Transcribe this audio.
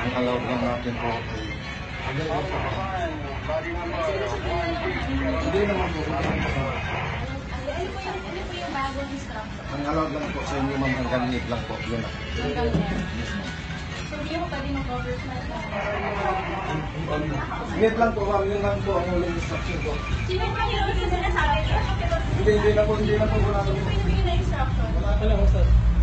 Ang allowed lang natin po. Hindi naman po. Ano po yung bagong instruction? Ang allowed lang po sa inyo, ma'am, hanggang need lang po. Yun na. Hanggang yan. So, hindi mo pwede mag-overflight na. Need lang po, ma'am. Yun lang po ang huling instruction po. Sino pa yung sinasabi niyo? Hindi na po. Hindi na po. Sino pa yung na instruction? Wala pa lang, sir.